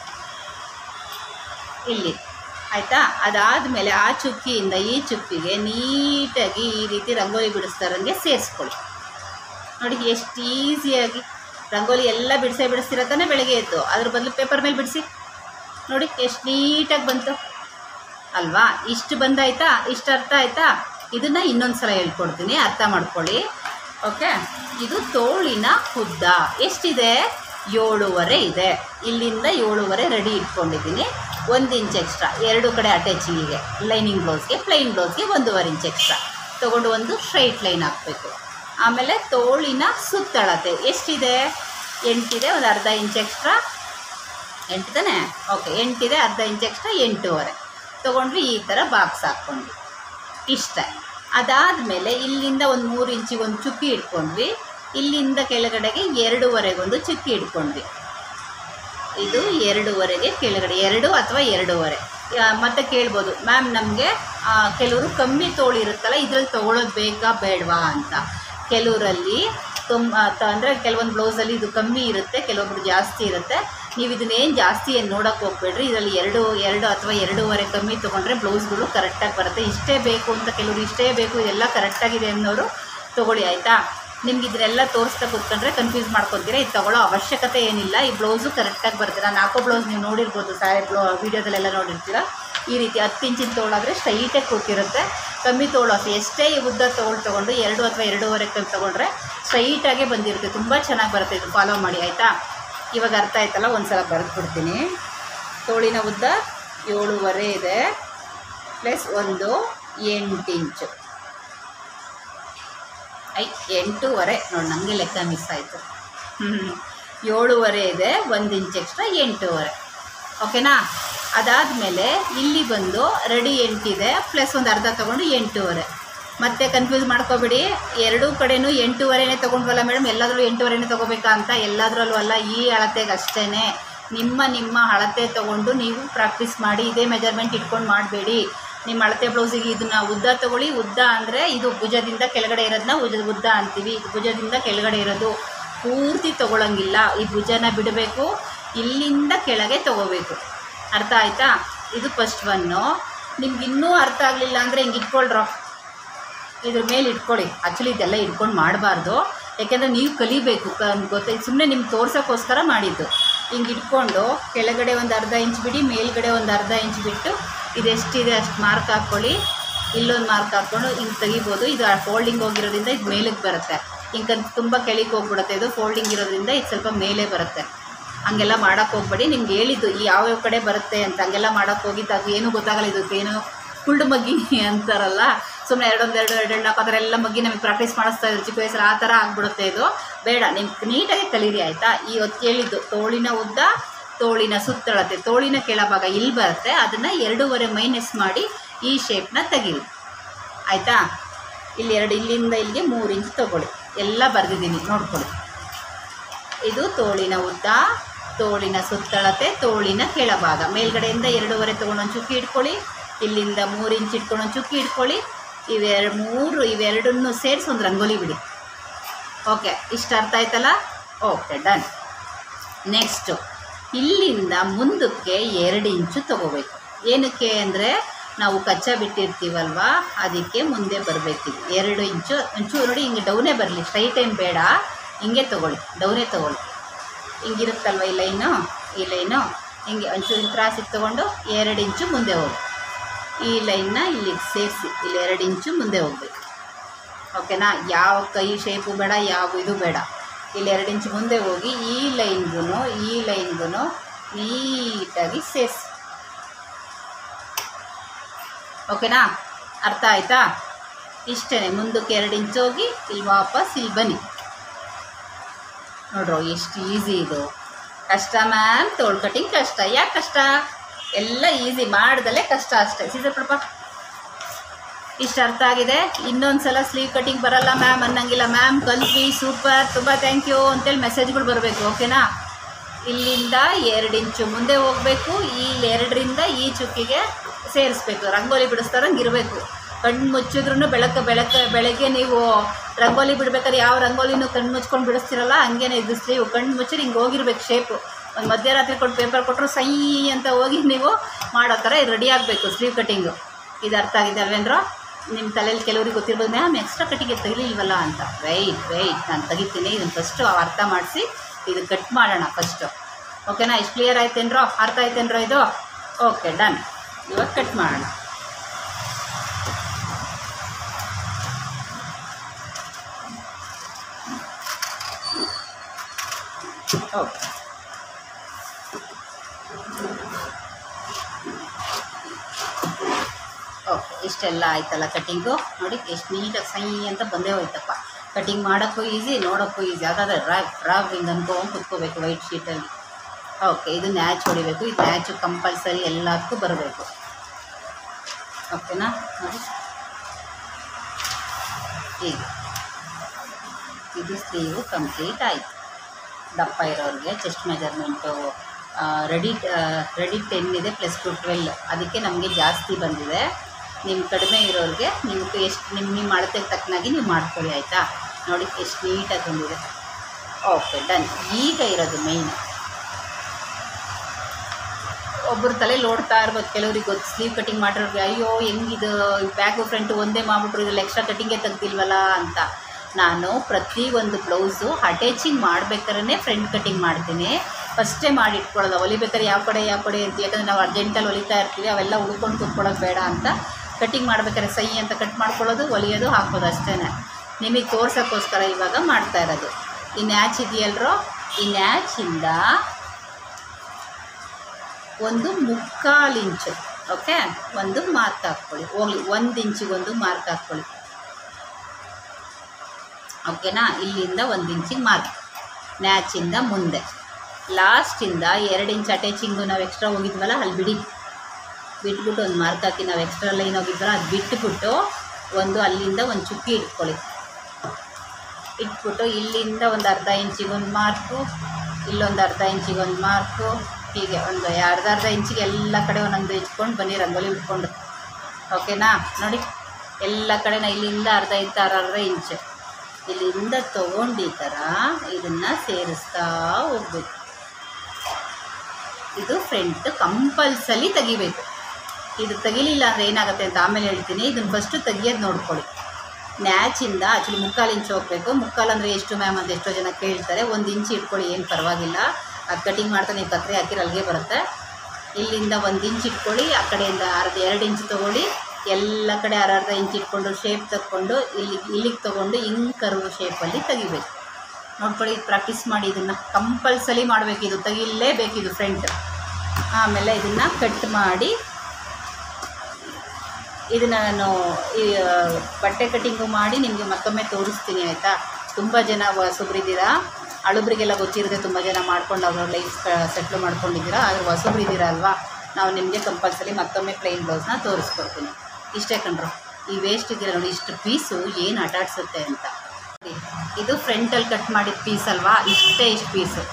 ಇಲ್ಲಿ, ಆಯಿತಾ. ಅದಾದಮೇಲೆ ಆ ಚುಕ್ಕಿಯಿಂದ ಈ ಚುಕ್ಕಿಗೆ ನೀಟಾಗಿ ಈ ರೀತಿ ರಂಗೋಲಿ ಬಿಡಿಸ್ತಾರಂಗೆ ಸೇರಿಸ್ಕೊಳ್ಳಿ. ನೋಡಿ ಎಷ್ಟು ಈಸಿಯಾಗಿ ರಂಗೋಲಿ ಎಲ್ಲ ಬಿಡಿಸ್ತಿರತ್ತಾನೆ ಬೆಳಗ್ಗೆ ಎದ್ದು, ಅದ್ರ ಬದಲು ಪೇಪರ್ ಮೇಲೆ ಬಿಡಿಸಿ ನೋಡಿ ಎಷ್ಟು ನೀಟಾಗಿ ಬಂತು ಅಲ್ವಾ. ಇಷ್ಟು ಬಂದಾಯ್ತಾ, ಇಷ್ಟು ಅರ್ಥ ಆಯಿತಾ. ಇದನ್ನು ಇನ್ನೊಂದು ಸಲ ಹೇಳ್ಕೊಡ್ತೀನಿ, ಅರ್ಥ ಮಾಡ್ಕೊಳ್ಳಿ. ಓಕೆ, ಇದು ತೋಳಿನ ಉದ್ದ ಎಷ್ಟಿದೆ, 7.5 ಇದೆ. ಇಲ್ಲಿಂದ 7.5 ರೆಡಿ ಇಟ್ಕೊಂಡಿದ್ದೀನಿ. 1 ಇಂಚ್ ಎಕ್ಸ್ಟ್ರಾ 2 ಕಡೆ ಅಟ್ಯಾಚಿಂಗಿಗೆ, ಲೈನಿಂಗ್ ಬ್ಲೌಸ್ಗೆ, ಪ್ಲೈನ್ ಬ್ಲೌಸ್ಗೆ 1.5 ಇಂಚ್ ಎಕ್ಸ್ಟ್ರಾ ತೊಗೊಂಡು ಒಂದು ಸ್ಟ್ರೈಟ್ ಲೈನ್ ಹಾಕಬೇಕು. ಆಮೇಲೆ ತೋಳಿನ ಸುತ್ತಳತೆ ಎಷ್ಟಿದೆ, 8 ಇದೆ, ಒಂದು ಅರ್ಧ ಇಂಚ್ ಎಕ್ಸ್ಟ್ರಾ, 8 ತಾನೆ. ಓಕೆ, 8 ಇದೆ, ಅರ್ಧ ಇಂಚ್ ಎಕ್ಸ್ಟ್ರಾ 8.5 ತೊಗೊಂಡ್ವಿ. ಈ ಥರ ಬಾಕ್ಸ್ ಹಾಕ್ಕೊಂಡ್ವಿ ಇಷ್ಟ. ಅದಾದಮೇಲೆ ಇಲ್ಲಿಂದ ಒಂದು 3 ಇಂಚಿಗೆ ಒಂದು ಚುಕ್ಕಿ ಇಟ್ಕೊಂಡ್ವಿ, ಇಲ್ಲಿಂದ ಕೆಳಗಡೆಗೆ 2.5 ಒಂದು ಚುಕ್ಕಿ ಇಟ್ಕೊಂಡ್ವಿ. ಇದು 2.5ಗೆ ಕೆಳಗಡೆ 2 ಅಥವಾ 2.5. ಮತ್ತೆ ಕೇಳ್ಬೋದು, ಮ್ಯಾಮ್ ನಮಗೆ ಕೆಲವರು ಕಮ್ಮಿ ತೋಳು ಇರುತ್ತಲ್ಲ, ಇದ್ರಲ್ಲಿ ತೊಗೊಳೋದು ಬೇಕಾ ಬೇಡವಾ ಅಂತ. ಕೆಲವರಲ್ಲಿ ಅಂದರೆ ಕೆಲವೊಂದು ಬ್ಲೌಸಲ್ಲಿ ಇದು ಕಮ್ಮಿ ಇರುತ್ತೆ, ಕೆಲವೊಬ್ರು ಜಾಸ್ತಿ ಇರುತ್ತೆ. ನೀವು ಇದನ್ನೇನು ಜಾಸ್ತಿ ಏನು ನೋಡೋಕ್ಕೆ ಹೋಗ್ಬೇಡ್ರಿ. ಇದರಲ್ಲಿ 2 ಅಥವಾ 2.5 ಕಮ್ಮಿ ತೊಗೊಂಡ್ರೆ ಬ್ಲೌಸ್ಗಳು ಕರೆಕ್ಟಾಗಿ ಬರುತ್ತೆ. ಇಷ್ಟೇ ಬೇಕು ಅಂತ ಕೆಲವರು ಇಷ್ಟೇ ಬೇಕು, ಇದೆಲ್ಲ ಕರೆಕ್ಟಾಗಿದೆ ಅನ್ನೋರು ತೊಗೊಳ್ಳಿ, ಆಯಿತಾ. ನಿಮ್ಗೆ ಇದನ್ನೆಲ್ಲ ತೋರಿಸ್ತಾ ಕೂತ್ಕೊಂಡ್ರೆ ಕನ್ಫ್ಯೂಸ್ ಮಾಡ್ಕೊತೀರಾ. ಇದು ತೊಗೊಳ್ಳೋ ಅವಶ್ಯಕತೆ ಏನಿಲ್ಲ. ಈ ಬ್ಲೌಸು ಕರೆಕ್ಟಾಗಿ ಬರುತ್ತೆ. ನಾನು ಹಾಕೋ ಬ್ಲೌಸ್ ನೀವು ನೋಡಿರ್ಬೋದು, ವೀಡಿಯೋದಲ್ಲೆಲ್ಲ ನೋಡಿರ್ತೀರ. ಈ ರೀತಿ 10 ಇಂಚಿನ ತೋಳಾದರೆ ಸ್ಟ್ರೈಟಾಗಿ ಕೂತಿರುತ್ತೆ. ಕಮ್ಮಿ ತೋಳು ಎಷ್ಟೇ ಉದ್ದ ತೋಳು ತೊಗೊಂಡು 2 ಅಥವಾ 2.5 ತೊಗೊಂಡ್ರೆ ಸ್ಟ್ರೈಟಾಗೇ ಬಂದಿರುತ್ತೆ. ತುಂಬ ಚೆನ್ನಾಗಿ ಬರುತ್ತೆ. ಇದು ಫಾಲೋ ಮಾಡಿ ಆಯಿತಾ. ಇವಾಗ ಅರ್ಥ ಆಯ್ತಲ್ಲ, ಒಂದು ಸಲ ಬರೆದ್ಬಿಡ್ತೀನಿ. ತೋಳಿನ ಉದ್ದ 7.5 ಇದೆ, ಪ್ಲಸ್ 1 8 ಇಂಚು. 8.5 ನೋಡಿ, ನನಗೆ ಲೆಕ್ಕ ಮಿಸ್ ಆಯಿತು. 7.5 ಇದೆ, 1 ಇಂಚ್ ಎಕ್ಸ್ಟ್ರಾ 8.5. ಓಕೆನಾ. ಅದಾದಮೇಲೆ ಇಲ್ಲಿ ಬಂದು ರೆಡಿ 8 ಇದೆ, ಪ್ಲಸ್ ಒಂದು ಅರ್ಧ ತೊಗೊಂಡು 8.5. ಮತ್ತೆ ಕನ್ಫ್ಯೂಸ್ ಮಾಡ್ಕೋಬೇಡಿ, ಎರಡೂ ಕಡೆಯೂ 8.5ನೇ ತೊಗೊಂಡ್ವಲ್ಲ ಮೇಡಮ್, ಎಲ್ಲಾದರೂ 8.5ನೇ ತೊಗೋಬೇಕಾ ಅಂತ. ಎಲ್ಲದರಲ್ಲೂ ಅಲ್ಲ, ಈ ಅಳತೆಗೆ ಅಷ್ಟೇ. ನಿಮ್ಮ ಅಳತೆ ತೊಗೊಂಡು ನೀವು ಪ್ರಾಕ್ಟೀಸ್ ಮಾಡಿ. ಇದೇ ಮೆಜರ್ಮೆಂಟ್ ಇಟ್ಕೊಂಡು ಮಾಡಬೇಡಿ. ನಿಮ್ಮ ಅಳತೆ ಬ್ಲೌಸಿಗೆ ಇದನ್ನು ಉದ್ದ ತೊಗೊಳ್ಳಿ. ಉದ್ದ ಅಂದರೆ ಇದು ಭುಜದಿಂದ ಕೆಳಗಡೆ ಇರೋದನ್ನ ಉದ್ದ ಅಂತೀವಿ. ಇದು ಭುಜದಿಂದ ಕೆಳಗಡೆ ಇರೋದು ಪೂರ್ತಿ ತೊಗೊಳಂಗಿಲ್ಲ. ಈ ಭುಜನ ಬಿಡಬೇಕು, ಇಲ್ಲಿಂದ ಕೆಳಗೆ ತೊಗೋಬೇಕು. ಅರ್ಥ ಆಯಿತಾ. ಇದು ಫಸ್ಟ್ ಒನ್ನು. ನಿಮ್ಗೆ ಇನ್ನೂ ಅರ್ಥ ಆಗಲಿಲ್ಲ ಅಂದರೆ ಹಿಂಗೆ ಇಟ್ಕೊಳ್ರೋ, ಇದ್ರ ಮೇಲೆ ಇಟ್ಕೊಳ್ಳಿ. ಆ್ಯಕ್ಚುಲಿ ಇದೆಲ್ಲ ಇಟ್ಕೊಂಡು ಮಾಡಬಾರ್ದು, ಯಾಕೆಂದರೆ ನೀವು ಕಲಿಬೇಕು. ಗೊತ್ತಾಯ್ತು, ಸುಮ್ಮನೆ ನಿಮ್ಗೆ ತೋರ್ಸೋಕ್ಕೋಸ್ಕರ ಮಾಡಿದ್ದು. ಹಿಂಗೆ ಇಟ್ಕೊಂಡು ಕೆಳಗಡೆ ಒಂದು ಅರ್ಧ ಇಂಚ್ ಬಿಡಿ, ಮೇಲ್ಗಡೆ ಒಂದು ಅರ್ಧ ಇಂಚ್ ಬಿಟ್ಟು ಇದೆಷ್ಟಿದೆ ಅಷ್ಟು ಮಾರ್ಕ್ ಹಾಕ್ಕೊಳ್ಳಿ. ಇಲ್ಲೊಂದು ಮಾರ್ಕ್ ಹಾಕ್ಕೊಂಡು ಹಿಂಗೆ ತೆಗಿಬೋದು. ಇದು ಫೋಲ್ಡಿಂಗ್ ಹೋಗಿರೋದ್ರಿಂದ ಇದು ಮೇಲಕ್ಕೆ ಬರುತ್ತೆ. ಹಿಂಗೆ ತುಂಬ ಕೆಳಗೆ ಹೋಗ್ಬಿಡುತ್ತೆ. ಇದು ಫೋಲ್ಡಿಂಗ್ ಇರೋದ್ರಿಂದ ಇದು ಸ್ವಲ್ಪ ಮೇಲೆ ಬರುತ್ತೆ. ಹಂಗೆಲ್ಲ ಮಾಡೋಕ್ಕೆ ಹೋಗ್ಬೇಡಿ. ನಿಮ್ಗೆ ಹೇಳಿದ್ದು ಈ ಯಾವ್ಯಾವ ಕಡೆ ಬರುತ್ತೆ ಅಂತ, ಹಂಗೆಲ್ಲ ಮಾಡೋಕ್ಕೆ ಹೋಗಿದ್ದು ಅದು ಏನೂ ಗೊತ್ತಾಗಲ್ಲ. ಇದಕ್ಕೇನು ಕುಳ್ಳು ಮಗ್ಗಿ ಅಂತಾರಲ್ಲ, ಸುಮ್ಮನೆ 2 4 ಆ ಥರ ಎಲ್ಲ ಮಗ್ಗಿ ನಮಗೆ ಪ್ರಾಕ್ಟೀಸ್ ಮಾಡಿಸ್ತಾ ಇದ್ರು ಚಿಕ್ಕ ವಯಸ್ಸಲ್ಲಿ. ಆ ಥರ ಆಗಿಬಿಡುತ್ತೆ. ಇದು ಬೇಡ, ನಿಮ್ಗೆ ನೀಟಾಗಿ ಕಲೀರಿ ಆಯಿತಾ. ಇವತ್ತು ಹೇಳಿದ್ದು ತೋಳಿನ ಉದ್ದ, ತೋಳಿನ ಸುತ್ತಳತೆ, ತೋಳಿನ ಕೆಳಭಾಗ ಇಲ್ಲಿ ಬರುತ್ತೆ. ಅದನ್ನು 2.5 ಮೈನಸ್ ಮಾಡಿ ಈ ಶೇಪ್ನ ತೆಗೀರಿ ಆಯಿತಾ. ಇಲ್ಲಿ 2, ಇಲ್ಲಿಂದ ಇಲ್ಲಿಗೆ 3 ಇಂಚ್ ತೊಗೊಳ್ಳಿ. ಎಲ್ಲ ಬರೆದಿದ್ದೀನಿ ನೋಡ್ಕೊಳ್ಳಿ. ಇದು ತೋಳಿನ ಉದ್ದ, ತೋಳಿನ ಸುತ್ತಳತೆ, ತೋಳಿನ ಕೆಳಭಾಗ. ಮೇಲ್ಗಡೆಯಿಂದ 2.5 ತೊಗೊಂಡು ಒಂದು ಚುಕ್ಕಿ ಇಟ್ಕೊಳ್ಳಿ. ಇಲ್ಲಿಂದ 3 ಇಂಚ್ ಇಟ್ಕೊಂಡು ಒಂದು ಚುಕ್ಕಿ ಇಟ್ಕೊಳ್ಳಿ. ಇವೆರಡನ್ನೂ ಸೇರಿಸಿ ಒಂದು ರಂಗೋಲಿ ಬಿಡಿ. ಓಕೆ, ಇಷ್ಟು ಅರ್ಥ ಆಯ್ತಲ್ಲ. Okay, done. ನೆಕ್ಸ್ಟು ಇಲ್ಲಿಂದ ಮುಂದಕ್ಕೆ 2 ಇಂಚು ತೊಗೋಬೇಕು. ಏನಕ್ಕೆ ಅಂದರೆ ನಾವು ಕಚ್ಚಾ ಬಿಟ್ಟಿರ್ತೀವಲ್ವ, ಅದಕ್ಕೆ ಮುಂದೆ ಬರಬೇಕಿದೆ 2 ಇಂಚು. ಒಂಚೂರು ನೋಡಿ, ಹಿಂಗೆ ಡೌನೇ ಬರಲಿ, ಸ್ಟ್ರೈಟ್ ಏನು ಬೇಡ, ಹಿಂಗೆ ತೊಗೊಳ್ಳಿ, ಡೌನೇ ತೊಗೊಳ್ಳಿ. ಹಿಂಗಿರುತ್ತಲ್ವ ಈ ಲೈನು, ಹಿಂಗೆ ಒಂಚೂರು ಕ್ರಾಸಿಗೆ ತೊಗೊಂಡು 2 ಇಂಚು ಮುಂದೆ ಹೋಗಿ ಈ ಲೈನ್ನ ಇಲ್ಲಿಗೆ ಸೇರಿಸಿ ಇಲ್ಲಿ 2 ಇಂಚು ಮುಂದೆ ಹೋಗ್ಬೇಕು. ಓಕೆನಾ. ಯಾವ ಕೈ ಶೇಪು ಬೇಡ, ಯಾವ ಇದು ಬೇಡ. ಇಲ್ಲಿ 2 ಇಂಚು ಮುಂದೆ ಹೋಗಿ ಈ ಲೈನ್ಗೂ ನೀಟಾಗಿ ಸೇರಿಸಿ. ಓಕೆನಾ, ಅರ್ಥ ಆಯಿತಾ. ಇಷ್ಟೇ. ಮುಂದಕ್ಕೆ 2 ಇಂಚು ಹೋಗಿ ಇಲ್ಲಿ ವಾಪಸ್ ಇಲ್ಲಿ ಬನ್ನಿ. ನೋಡ್ರೋ ಎಷ್ಟು ಈಸಿ ಇದು. ಕಷ್ಟ ಮ್ಯಾಮ್, ತೋಳು ಕಟಿಂಗ್ ಕಷ್ಟ. ಯಾಕೆ ಕಷ್ಟ? ಎಲ್ಲ ಈಸಿ, ಮಾಡ್ದಲ್ಲೇ ಕಷ್ಟ ಅಷ್ಟೇ. ಸೀಸರ್ ಪಡಪ್ಪ. ಇಷ್ಟು ಅರ್ಥ ಆಗಿದೆ. ಇನ್ನೊಂದು ಸಲ ಸ್ಲೀವ್ ಕಟಿಂಗ್ ಬರಲ್ಲ ಮ್ಯಾಮ್ ಅನ್ನಂಗಿಲ್ಲ. ಮ್ಯಾಮ್ ಕಲ್ತ್ವಿ, ಸೂಪರ್, ತುಂಬ ಥ್ಯಾಂಕ್ ಯು ಅಂತೇಳಿ ಮೆಸೇಜ್ಗಳು ಬರಬೇಕು. ಓಕೆನಾ. ಇಲ್ಲಿಂದ 2 ಇಂಚು ಮುಂದೆ ಹೋಗಬೇಕು. ಈ 2ರಿಂದ ಈ ಚುಕ್ಕಿಗೆ ಸೇರಿಸ್ಬೇಕು. ರಂಗೋಲಿ ಬಿಡಿಸ್ತಾರಂಗೆ ಇರಬೇಕು. ಕಣ್ಣು ಮುಚ್ಚಿದ್ರೂ ಬೆಳಗ್ಗೆ ನೀವು ರಂಗೋಲಿ ಬಿಡಬೇಕಾದ್ರೆ ಯಾವ ರಂಗೋಲಿನೂ ಕಣ್ಣು ಮುಚ್ಕೊಂಡು ಬಿಡಿಸ್ತಿರಲ್ಲ, ಹಂಗೇನೆ ಇದು ಸ್ಲೀವ್. ಕಣ್ಣು ಮುಚ್ಚಿದ್ರೆ ಹಿಂಗೆ ಹೋಗಿರ್ಬೇಕು ಶೇಪು. ಒಂದು ಮಧ್ಯರಾತ್ರಿ ಕೊಟ್ಟು ಪೇಪರ್ ಕೊಟ್ಟರು ಸೈ ಅಂತ ಹೋಗಿ ನೀವು ಮಾಡೋ ಥರ ರೆಡಿ ಆಗಬೇಕು ಸ್ಲೀವ್ ಕಟ್ಟಿಂಗು. ಇದು ಅರ್ಥ ಆಗಿದೆ ಅಲ್ವೇನ್ರೋ? ನಿಮ್ಮ ತಲೆಯಲ್ಲಿ ಕೆಲವ್ರಿಗೆ ಗೊತ್ತಿರ್ಬೋದು, ಮ್ಯಾಮ್ ಎಕ್ಸ್ಟ್ರಾ ಕಟ್ಟಿಗೆ ತೆಗಿಲಿಲ್ವಲ್ಲ ಅಂತ. ವೆಯ್ಟ್ ನಾನು ತೆಗಿತೀನಿ. ಇದನ್ನು ಫಸ್ಟು ಅರ್ಥ ಮಾಡಿಸಿ ಇದು ಕಟ್ ಮಾಡೋಣ ಫಸ್ಟು. ಓಕೆನಾ. ಇಷ್ಟು ಕ್ಲಿಯರ್ ಆಯ್ತೇನ್ರೋ? ಅರ್ಥ ಆಯ್ತೇನ್ರೋ ಇದು? Okay, done. ಇವಾಗ ಕಟ್ ಮಾಡೋಣ. ಓಕೆ, ಇಷ್ಟೆಲ್ಲ ಆಯ್ತಲ್ಲ ಕಟ್ಟಿಂಗು. ನೋಡಿ ಎಷ್ಟು ನೀಟಾಗಿ ಸೈ ಅಂತ ಬಂದೇ ಹೋಯ್ತಪ್ಪ. ಕಟ್ಟಿಂಗ್ ಮಾಡೋಕ್ಕೂ ಈಸಿ, ನೋಡೋಕ್ಕೂ ಈಸಿ. ಯಾಕಂದರೆ ರಾವ್ ಹಿಂಗೆ ಅನ್ಕೊಂಡು ಕುತ್ಕೋಬೇಕು ವೈಟ್ ಶೀಟಲ್ಲಿ. ಓಕೆ, ಇದು ನ್ಯಾಚ್ ಹೊಡಿಬೇಕು. ಇದು ನ್ಯಾಚು ಕಂಪಲ್ಸರಿ ಎಲ್ಲದಕ್ಕೂ ಬರಬೇಕು. ಓಕೆನಾ. ನೋಡಿ ಈಗ ಇದು ಸ್ಲೀವು ಕಂಪ್ಲೀಟ್ ಆಯಿತು. ದಪ್ಪ ಇರೋರಿಗೆ ಚೆಸ್ಟ್ ಮೆಜರ್ಮೆಂಟು ರೆಡಿ 10 ಇದೆ, ಪ್ಲಸ್ 12. ಅದಕ್ಕೆ ನಮಗೆ ಜಾಸ್ತಿ ಬಂದಿದೆ. ನಿಮ್ಮ ಕಡಿಮೆ ಇರೋರಿಗೆ ನೀವು ಎಷ್ಟು ನಿಮ್ಮ ಅಳತೆಗೆ ತಕ್ಕನಾಗಿ ನೀವು ಮಾಡ್ಕೊಳ್ಳಿ ಆಯಿತಾ. ನೋಡಿ ಎಷ್ಟು ನೀಟಾಗಿ ಬಂದಿದೆ. Okay, done. ಈಗ ಇರೋದು ಮೇಯ್ನ್, ಒಬ್ಬರು ತಲೆ ಓಡ್ತಾ ಇರ್ಬೋದು ಕೆಲವ್ರಿಗೆ ಗೊತ್ತು. ಸ್ಲೀವ್ ಕಟಿಂಗ್ ಮಾಡಿರೋರಿಗೆ ಅಯ್ಯೋ ಹೆಂಗಿದು ಬ್ಯಾಕು ಫ್ರಂಟು ಒಂದೇ ಮಾಡಿಬಿಟ್ರು, ಇದ್ರಲ್ಲಿ ಎಕ್ಸ್ಟ್ರಾ ಕಟಿಂಗೇ ತೆಗ್ದಿಲ್ವಲ್ಲ ಅಂತ. ನಾನು ಪ್ರತಿಯೊಂದು ಬ್ಲೌಸು ಅಟ್ಯಾಚಿಂಗ್ ಮಾಡ್ಬೇಕಾದ್ರೆ ಫ್ರಂಟ್ ಕಟಿಂಗ್ ಮಾಡ್ತೀನಿ. ಫಸ್ಟೇ ಮಾಡಿ ಇಟ್ಕೊಳ್ಳೋದು. ಹೊಲಿಬೇಕಾದ್ರೆ ಯಾವ ಕಡೆ ಅಂತ, ಯಾಕಂದರೆ ನಾವು ಅರ್ಜೆಂಟಲ್ಲಿ ಹೊಲಿತಾ ಇರ್ತೀವಿ, ಅವೆಲ್ಲ ಉಳ್ಕೊಂಡು ಕೂತ್ಕೊಳ್ಳೋದು ಬೇಡ ಅಂತ ಕಟ್ಟಿಂಗ್ ಮಾಡ್ಬೇಕಾದ್ರೆ ಸೈ ಅಂತ ಕಟ್ ಮಾಡ್ಕೊಳ್ಳೋದು, ಹೊಲಿಯೋದು, ಹಾಕೋದು ಅಷ್ಟೇ. ನಿಮಗೆ ತೋರ್ಸೋಕ್ಕೋಸ್ಕರ ಇವಾಗ ಮಾಡ್ತಾ ಇರೋದು. ಈ ನ್ಯಾಚ್ ಇದೆಯಲ್ರೋ, ಈ ನ್ಯಾಚಿಂದ 1/4 ಇಂಚು, ಓಕೆ, ಒಂದು ಮಾರ್ಕ್ ಹಾಕ್ಕೊಳ್ಳಿ. ಹೋಗಲಿ 1 ಇಂಚಿಗೊಂದು ಮಾರ್ಕ್ ಹಾಕ್ಕೊಳ್ಳಿ, ಓಕೆನಾ. ಇಲ್ಲಿಂದ 1 ಇಂಚಿಗೆ ಮಾರ್ಕ್, ನ್ಯಾಚಿಂದ ಮುಂದೆ ಲಾಸ್ಟಿಂದ 2 ಇಂಚ್ ಅಟ್ಯಾಚಿಂಗು ನಾವು ಎಕ್ಸ್ಟ್ರಾ ಹೋಗಿದ್ವಲ್ಲ ಅಲ್ಲಿ ಬಿಟ್ಬಿಟ್ಟು ಒಂದು ಮಾರ್ಕ್ ಹಾಕಿ, ನಾವು ಎಕ್ಸ್ಟ್ರಾ ಲೈನ್ ಹೋಗಿದ್ವಲ್ಲ ಅದು ಬಿಟ್ಟುಬಿಟ್ಟು ಅಲ್ಲಿಂದ ಒಂದು ಚುಕ್ಕಿ ಇಟ್ಬಿಟ್ಟು ಇಲ್ಲಿಂದ ಒಂದು ಅರ್ಧ ಇಂಚಿಗೊಂದು ಮಾರ್ಕು, ಇಲ್ಲೊಂದು ಅರ್ಧ ಇಂಚಿಗೊಂದು ಮಾರ್ಕು, ಹೀಗೆ ಒಂದು ಅರ್ಧ ಇಂಚಿಗೆ ಎಲ್ಲ ಕಡೆ ಒಂದೊಂದು ಇಟ್ಕೊಂಡು ಬನ್ನಿ ರಂಗೋಲಿ ಇಟ್ಕೊಂಡು, ಓಕೆನಾ. ನೋಡಿ ಎಲ್ಲ ಕಡೆನ ಇಲ್ಲಿಂದ ಅರ್ಧ ಇಂಚು ಇಲ್ಲಿಂದ ತೊಗೊಂಡು ಈ ಥರ ಇದನ್ನು ಸೇರಿಸ್ತಾ ಹೋಗ್ಬೇಕು. ಇದು ಫ್ರಂಟ್ ಕಂಪಲ್ಸರಿ ತೆಗಿಬೇಕು. ಇದು ತೆಗಿಲಿಲ್ಲ ಅಂದರೆ ಏನಾಗುತ್ತೆ ಅಂತ ಆಮೇಲೆ ಹೇಳ್ತೀನಿ. ಇದನ್ನು ಫಸ್ಟು ತೆಗಿಯೋದು ನೋಡ್ಕೊಳ್ಳಿ. ನ್ಯಾಚಿಂದ ಆ್ಯಕ್ಚುಲಿ 3/4 ಇಂಚ್ ಹೋಗಬೇಕು. 3/4 ಅಂದರೆ ಎಷ್ಟು ಮ್ಯಾಮ್ ಅಂತ ಎಷ್ಟೋ ಜನ ಕೇಳ್ತಾರೆ. 1 ಇಂಚ್ ಇಟ್ಕೊಳ್ಳಿ, ಏನು ಪರವಾಗಿಲ್ಲ. ಅದು ಕಟಿಂಗ್ ಮಾಡ್ತಾ ನೀವು ಕತ್ರಿ ಹಾಕಿರೋ ಅಲ್ಲಿಗೆ ಬರುತ್ತೆ. ಇಲ್ಲಿಂದ 1 ಇಂಚ್ ಇಟ್ಕೊಳ್ಳಿ, ಆ ಕಡೆಯಿಂದ 2 ಇಂಚ್ ತೊಗೊಳ್ಳಿ, ಎಲ್ಲ ಕಡೆ ಅರ್ಧ ಇಂಚ್ ಇಟ್ಕೊಂಡು ಶೇಪ್ ತಗೊಂಡು ಇಲ್ಲಿಗೆ ತೊಗೊಂಡು ಹಿಂಗೆ ಕರ್ವ್ ಶೇಪಲ್ಲಿ ತೆಗಿಬೇಕು. ನೋಡ್ಕೊಳ್ಳಿ, ಪ್ರಾಕ್ಟೀಸ್ ಮಾಡಿ. ಇದನ್ನು ಕಂಪಲ್ಸರಿ ಮಾಡಬೇಕು, ಇದು ತೆಗಿಲೇಬೇಕು, ಇದು ಫ್ರಂಟ್. ಆಮೇಲೆ ಇದನ್ನು ಕಟ್ ಮಾಡಿ ಇದನ್ನು ನಾನು ಈ ಬಟ್ಟೆ ಕಟಿಂಗು ಮಾಡಿ ನಿಮಗೆ ಮತ್ತೊಮ್ಮೆ ತೋರಿಸ್ತೀನಿ, ಆಯಿತಾ. ತುಂಬ ಜನ ಹೊಸಬ್ರಿದ್ದೀರಾ, ಹಳುಬ್ರಿಗೆಲ್ಲ ಗೊತ್ತಿರುತ್ತೆ, ತುಂಬ ಜನ ಮಾಡ್ಕೊಂಡು ಅವ್ರ ಲೈಫ್ ಸೆಟ್ಲು ಮಾಡ್ಕೊಂಡಿದ್ದೀರಾ. ಆದರೆ ಹೊಸಬ್ರಿದ್ದೀರಾ ಅಲ್ವಾ, ನಾವು ನಿಮಗೆ ಕಂಪಲ್ಸರಿ ಮತ್ತೊಮ್ಮೆ ಪ್ಲೈನ್ ಬ್ಲೌಸ್ನ ತೋರಿಸ್ಕೊಡ್ತೀನಿ. ಇಷ್ಟೇ ಕಣ್ರು. ಈ ವೇಸ್ಟ್ ಇದೆಯಲ್ಲ ನೋಡಿ, ಇಷ್ಟು ಪೀಸು ಏನು ಆಟಾಡ್ಸುತ್ತೆ ಅಂತ. ಇದು ಫ್ರಂಟಲ್ಲಿ ಕಟ್ ಮಾಡಿದ ಪೀಸ್ ಅಲ್ವಾ, ಇಷ್ಟು ಪೀಸು.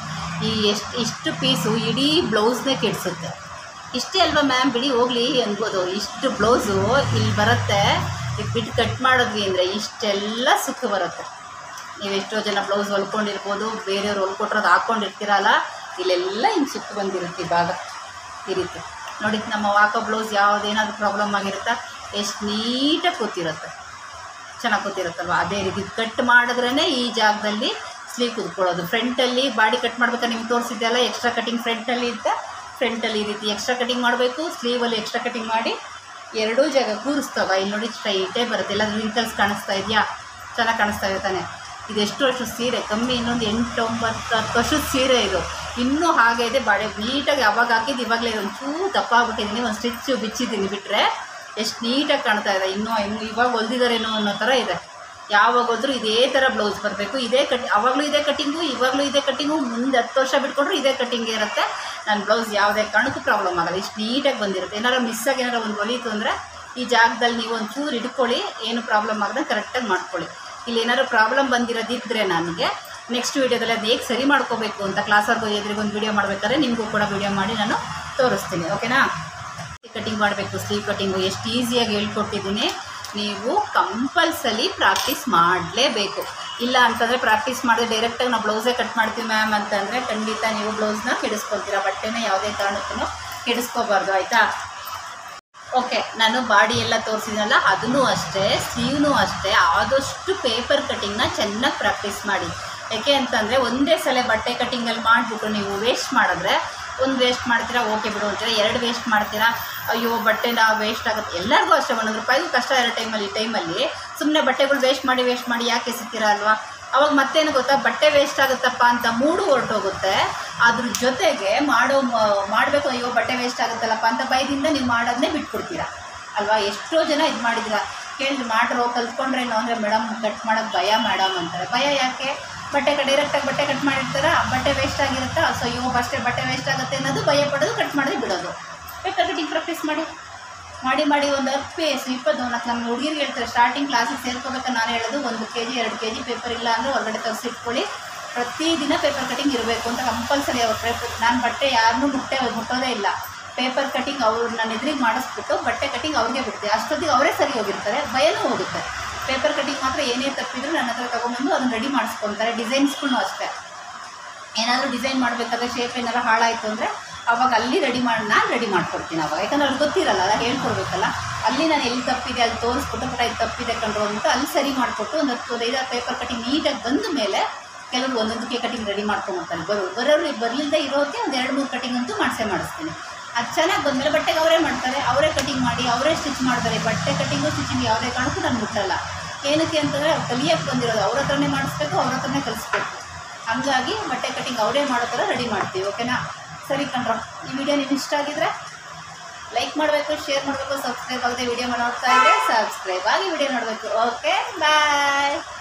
ಇಷ್ಟು ಪೀಸು ಇಡೀ ಬ್ಲೌಸ್ನೇ ಕೆಡಿಸುತ್ತೆ. ಇಷ್ಟೇ ಅಲ್ವಾ ಮ್ಯಾಮ್, ಬಿಡಿ ಹೋಗಲಿ ಅನ್ಬೋದು. ಇಷ್ಟು ಬ್ಲೌಸು ಇಲ್ಲಿ ಬರುತ್ತೆ, ಇದು ಬಿಟ್ಟು ಕಟ್ ಮಾಡಿದ್ವಿ ಅಂದರೆ ಇಷ್ಟೆಲ್ಲ ಸುಖ ಬರುತ್ತೆ. ನೀವು ಎಷ್ಟೋ ಜನ ಬ್ಲೌಸ್ ಹೊಲ್ಕೊಂಡಿರ್ಬೋದು, ಬೇರೆಯವ್ರು ಹೊಲ್ಕೊಟ್ರೋದು ಹಾಕ್ಕೊಂಡಿರ್ತೀರಲ್ಲ, ಇಲ್ಲೆಲ್ಲ ಹಿಂಗೆ ಸುತ್ತ ಬಂದಿರುತ್ತೆ ಭಾಗ ಈ ರೀತಿ. ನೋಡಿ, ನಮ್ಮ ಹಾಕೋ ಬ್ಲೌಸ್ ಯಾವುದೇನಾದ್ರೂ ಪ್ರಾಬ್ಲಮ್ ಆಗಿರುತ್ತಾ, ಎಷ್ಟು ನೀಟಾಗಿ ಕೂತಿರುತ್ತೆ, ಚೆನ್ನಾಗಿ ಕೂತಿರುತ್ತಲ್ವ. ಅದೇ ರೀತಿ ಕಟ್ ಮಾಡಿದ್ರೇ ಈ ಜಾಗದಲ್ಲಿ ಸ್ಲೀವ್ ಕೂತ್ಕೊಳ್ಳೋದು. ಫ್ರಂಟಲ್ಲಿ ಬಾಡಿ ಕಟ್ ಮಾಡ್ಬೇಕಾದ್ರೆ ನಿಮ್ಗೆ ತೋರಿಸಿದ್ದೆಲ್ಲ ಎಕ್ಸ್ಟ್ರಾ ಕಟಿಂಗ್ ಫ್ರಂಟಲ್ಲಿ ಇದ್ದ ಫ್ರಂಟಲ್ಲಿ ಈ ರೀತಿ ಎಕ್ಸ್ಟ್ರಾ ಕಟಿಂಗ್ ಮಾಡಬೇಕು. ಸ್ಲೀವಲ್ಲಿ ಎಕ್ಸ್ಟ್ರಾ ಕಟಿಂಗ್ ಮಾಡಿ ಎರಡೂ ಜಾಗ ಕೂರಿಸ್ತಾವ. ಇಲ್ಲಿ ನೋಡಿ ಸ್ಟ್ರೈಟೇ ಬರುತ್ತೆ. ಎಲ್ಲ ರಿಂಕಲ್ಸ್ ಕಾಣಿಸ್ತಾ ಇದೆಯಾ? ಚೆನ್ನಾಗಿ ಕಾಣಿಸ್ತಾ ಇದೆ ತಾನೆ. ಇದೆಷ್ಟು ವರ್ಷದ ಸೀರೆ, ಕಮ್ಮಿ ಇನ್ನೊಂದು 8-9-10 ವರ್ಷದ ಸೀರೆ ಇದು. ಇನ್ನೂ ಹಾಗೆ ಇದೆ. ಬಾಡಿ ನೀಟಾಗಿ ಯಾವಾಗ ಹಾಕಿದ್ದು ಇವಾಗಲೇ ಒಂಚೂರು ದಪ್ಪ ಆಗ್ಬಿಟ್ಟಿದ್ದೀನಿ. ಒಂದು ಸ್ಟಿಚ್ಚು ಬಿಚ್ಚಿದ್ದೀನಿ, ಬಿಟ್ಟರೆ ಎಷ್ಟು ನೀಟಾಗಿ ಕಾಣ್ತಾ ಇದೆ. ಇನ್ನೂ ಇವಾಗ ಹೊಲ್ದಿದ್ದಾರೇನೋ ಅನ್ನೋ ಥರ ಇದೆ. ಯಾವಾಗ ಹೋದ್ರೂ ಇದೇ ಥರ ಬ್ಲೌಸ್ ಬರಬೇಕು. ಇದೇ ಆವಾಗಲೂ ಇದೇ ಕಟ್ಟಿಂಗು, ಇವಾಗಲೂ ಇದೇ ಕಟ್ಟಿಂಗು, ಮುಂದೆ 10 ವರ್ಷ ಬಿಟ್ಕೊಂಡ್ರು ಇದೇ ಕಟ್ಟಿಂಗೇ ಇರುತ್ತೆ. ನನ್ನ ಬ್ಲೌಸ್ ಯಾವುದೇ ಕಾರಣಕ್ಕೂ ಪ್ರಾಬ್ಲಮ್ ಆಗೋಲ್ಲ. ಇಷ್ಟು ನೀಟಾಗಿ ಬಂದಿರುತ್ತೆ. ಏನಾರು ಮಿಸ್ಸಾಗಿ ಏನಾರು ಒಂದು ಹೊಲೀತು ಅಂದರೆ ಈ ಜಾಗದಲ್ಲಿ ನೀವು ಒಂಚೂರು ಹಿಡ್ಕೊಳ್ಳಿ, ಏನು ಪ್ರಾಬ್ಲಮ್ ಆಗದೆ ಕರೆಕ್ಟಾಗಿ ಮಾಡ್ಕೊಳ್ಳಿ. ಇಲ್ಲಿ ಏನಾದ್ರು ಪ್ರಾಬ್ಲಮ್ ಬಂದಿರೋದಿದ್ದರೆ ನನಗೆ ನೆಕ್ಸ್ಟ್ ವೀಡಿಯೋದಲ್ಲಿ ಅದು ಹೇಗೆ ಸರಿ ಮಾಡ್ಕೋಬೇಕು ಅಂತ ಕ್ಲಾಸರ್ಗೆ ಎದುರಿಗೆ ಒಂದು ವೀಡಿಯೋ ಮಾಡಬೇಕಾದ್ರೆ ನಿಮಗೂ ಕೂಡ ವೀಡಿಯೋ ಮಾಡಿ ನಾನು ತೋರಿಸ್ತೀನಿ, ಓಕೆನಾ. ಕಟಿಂಗ್ ಮಾಡಬೇಕು, ಸ್ಲೀವ್ ಕಟಿಂಗು ಎಷ್ಟು ಈಸಿಯಾಗಿ ಹೇಳ್ಕೊಟ್ಟಿದ್ದೀನಿ. ನೀವು ಕಂಪಲ್ಸರಿ ಪ್ರಾಕ್ಟೀಸ್ ಮಾಡಲೇಬೇಕು. ಇಲ್ಲ ಅಂತಂದರೆ ಪ್ರಾಕ್ಟೀಸ್ ಮಾಡಿದ್ರೆ ಡೈರೆಕ್ಟಾಗಿ ನಾವು ಬ್ಲೌಸೇ ಕಟ್ ಮಾಡ್ತೀವಿ ಮ್ಯಾಮ್ ಅಂತಂದರೆ ಖಂಡಿತ ನೀವು ಬ್ಲೌಸ್ನ ಕೆಡಿಸ್ಕೊಳ್ತೀರ. ಬಟ್ಟೆನ ಯಾವುದೇ ಕಾರಣಕ್ಕೂ ಕೆಡಿಸ್ಕೋಬಾರ್ದು, ಆಯಿತಾ. ಓಕೆ, ನಾನು ಬಾಡಿ ಎಲ್ಲ ತೋರಿಸಿದ್ನಲ್ಲ, ಅದನ್ನೂ ಅಷ್ಟೇ, ಸ್ಲೀವ್ನೂ ಅಷ್ಟೇ. ಆದಷ್ಟು ಪೇಪರ್ ಕಟಿಂಗ್ನ ಚೆನ್ನಾಗಿ ಪ್ರಾಕ್ಟೀಸ್ ಮಾಡಿ. ಯಾಕೆ ಅಂತಂದರೆ ಒಂದೇ ಸಲ ಬಟ್ಟೆ ಕಟಿಂಗಲ್ಲಿ ಮಾಡಿಬಿಟ್ಟು ನೀವು ವೇಸ್ಟ್ ಮಾಡಿದ್ರೆ, ಒಂದು ವೇಸ್ಟ್ ಮಾಡ್ತೀರಾ ಓಕೆ ಬಿಡು ಅಂತೀರಾ, 2 ವೇಸ್ಟ್ ಮಾಡ್ತೀರಾ, ಅಯ್ಯೋ ಬಟ್ಟೆನ ವೇಸ್ಟ್ ಆಗುತ್ತೆ. ಎಲ್ಲರಿಗೂ ಅಷ್ಟೇ, 100 ರೂಪಾಯಿಗೂ ಕಷ್ಟ ಇರೋ ಟೈಮಲ್ಲಿ ಸುಮ್ಮನೆ ಬಟ್ಟೆಗಳು ವೇಸ್ಟ್ ಮಾಡಿ ಯಾಕೆ ಎಸಿತೀರಾ ಅಲ್ವಾ. ಅವಾಗ ಮತ್ತೇನು ಗೊತ್ತಾ, ಬಟ್ಟೆ ವೇಸ್ಟ್ ಆಗುತ್ತಪ್ಪ ಅಂತ ಮೂಡು ಹೊರಟೋಗುತ್ತೆ. ಅದ್ರ ಜೊತೆಗೆ ಮಾಡಬೇಕು, ಅಯ್ಯೋ ಬಟ್ಟೆ ವೇಸ್ಟ್ ಆಗುತ್ತಲ್ಲಪ್ಪ ಅಂತ ಭಯದಿಂದ ನೀವು ಮಾಡೋದನ್ನೇ ಬಿಟ್ಬಿಡ್ತೀರಾ ಅಲ್ವಾ. ಎಷ್ಟೋ ಜನ ಇದು ಮಾಡಿದ್ದೀರಾ, ಕೇಳಿದ್ರು ಮಾಡ್ರೋ ಕಲ್ತ್ಕೊಂಡ್ರೇನೋ ಅಂದರೆ ಮೇಡಮ್ ಕಟ್ ಮಾಡೋಕ್ಕೆ ಭಯ ಮೇಡಮ್ ಅಂತಾರೆ. ಭಯ ಯಾಕೆ? ಡೈರೆಕ್ಟಾಗಿ ಬಟ್ಟೆ ಕಟ್ ಮಾಡಿರ್ತಾರ, ಬಟ್ಟೆ ವೇಸ್ಟ್ ಆಗಿರುತ್ತಾ, ಸೊ ಅಯ್ಯೋ ಬಟ್ಟೆ ವೇಸ್ಟ್ ಆಗುತ್ತೆ ಅನ್ನೋದು ಭಯ ಪಡೋದು, ಕಟ್ ಮಾಡಿ ಬಿಡೋದು. ಬೇಕಾದ್ರೆ ಕಟಿಂಗ್ ಪ್ರಾಕ್ಟೀಸ್ ಮಾಡಿ ಒಂದು 10 ಪೀಸ್ 20 ನಮ್ಮ ಹುಡುಗಿರಿಗೆ ಹೇಳ್ತಾರೆ ಸ್ಟಾರ್ಟಿಂಗ್ ಕ್ಲಾಸಿಗೆ ಸೇರ್ಕೋಬೇಕಾದ್ರೆ ನಾನು ಹೇಳೋದು 1 kg 2 kg ಪೇಪರ್ ಇಲ್ಲ ಅಂದರೆ ಹೊರಗಡೆ ತರಿಸಿಟ್ಕೊಳ್ಳಿ. ಪ್ರತಿದಿನ ಪೇಪರ್ ಕಟಿಂಗ್ ಇರಬೇಕು ಅಂತ ಕಂಪಲ್ಸರಿ. ಅವ್ರ ಪೇಪರ್ ನಾನು ಬಟ್ಟೆ ಯಾರನ್ನೂ ಮುಟ್ಟೋದೇ ಇಲ್ಲ. ಪೇಪರ್ ಕಟಿಂಗ್ ಅವ್ರು ನನ್ನ ಎದುರಿಗೆ ಮಾಡಿಸ್ಬಿಟ್ಟು ಬಟ್ಟೆ ಕಟಿಂಗ್ ಅವ್ರಿಗೆ ಬಿಡ್ತೀವಿ. ಅಷ್ಟೊತ್ತಿಗೆ ಅವರೇ ಸರಿ ಹೋಗಿರ್ತಾರೆ, ಭಯನೂ ಹೋಗುತ್ತೆ. ಪೇಪರ್ ಕಟಿಂಗ್ ಮಾತ್ರ ಏನೇ ತಪ್ಪಿದ್ರು ನನ್ನ ಹತ್ರ ತೊಗೊಂಬಂದು ಅದನ್ನು ರೆಡಿ ಮಾಡಿಸ್ಕೊತಾರೆ. ಡಿಸೈನ್ಸ್ಗೂ ಅಷ್ಟೇ, ಏನಾದರೂ ಡಿಸೈನ್ ಮಾಡಬೇಕಾದ್ರೆ ಶೇಪ್ ಏನಾದ್ರು ಹಾಳಾಯಿತು ಅಂದರೆ ಅವಾಗ ಅಲ್ಲಿ ನಾನು ರೆಡಿ ಮಾಡ್ಕೊಡ್ತೀನಿ ಅವಾಗ. ಯಾಕಂದರೆ ಅವ್ರಿಗೆ ಗೊತ್ತಿರಲ್ಲ, ಅಲ್ಲ ಹೇಳ್ಕೊಡ್ಬೇಕಲ್ಲ. ಅಲ್ಲಿ ನಾನು ಎಲ್ಲಿ ತಪ್ಪಿದೆ ಅಲ್ಲಿ ತೋರಿಸ್ಬಿಟ್ಟು ಇದು ತಪ್ಪಿದೆ ಕಂಡ್ರು ಅಂತ ಅಲ್ಲಿ ಸರಿ ಮಾಡಿಕೊಟ್ಟು ಒಂದು 10-15 ಪೇಪರ್ ಕಟಿಂಗ್ ನೀಟಾಗಿ ಬಂದ ಮೇಲೆ ಕೆಲವರು ಒಂದೊಂದಕ್ಕೆ ಕಟಿಂಗ್ ರೆಡಿ ಮಾಡ್ಕೊಂಡ್ಬಿಡ್ತಾರೆ. ಬರಲಿಲ್ಲದೆ ಇರೋಕ್ಕೆ ಒಂದು 2-3 ಕಟಿಂಗ್ ಅಂತೂ ಮಾಡಿಸ್ತೀನಿ. ಅದು ಚೆನ್ನಾಗಿ ಬಂದಮೇಲೆ ಬಟ್ಟೆಗೆ ಅವರೇ ಮಾಡ್ತಾರೆ, ಅವರೇ ಕಟಿಂಗ್ ಮಾಡಿ ಅವರೇ ಸ್ಟಿಚ್ ಮಾಡ್ತಾರೆ. ಬಟ್ಟೆ ಕಟಿಂಗು ಸ್ಟಿಚಿಂಗ್ ಯಾವುದೇ ಕಾರಣಕ್ಕೂ ನಾನು ಮುಟ್ಟಲ್ಲ. ಏನಕ್ಕೆ ಅಂತಂದರೆ ಅವ್ರು ಕಲಿಯೋಕ್ಕೆ ಬಂದಿರೋದು ಅವ್ರ ಹತ್ರನೇ ಮಾಡಿಸ್ಬೇಕು, ಅವ್ರ ಹತ್ರನೇ ಕಲಿಸ್ಬೇಕು. ಹಾಗಾಗಿ ಬಟ್ಟೆ ಕಟಿಂಗ್ ಅವರೇ ಮಾಡೋ ಥರ ರೆಡಿ ಮಾಡ್ತೀವಿ. ಓಕೆನಾ? ಸರಿ ಕಣ್ರ, ಈ ವಿಡಿಯೋ ನಿಮ್ಗೆ ಇಷ್ಟ ಆಗಿದ್ರೆ ಲೈಕ್ ಮಾಡಬೇಕು, ಶೇರ್ ಮಾಡಬೇಕು, ಸಬ್ಸ್ಕ್ರೈಬ್ ಆಗದೆ ವಿಡಿಯೋ ನೋಡ್ತಾ ಇದ್ದರೆ ಸಬ್ಸ್ಕ್ರೈಬ್ ಆಗಿ ವಿಡಿಯೋ ನೋಡಬೇಕು. ಓಕೆ, ಬಾಯ್.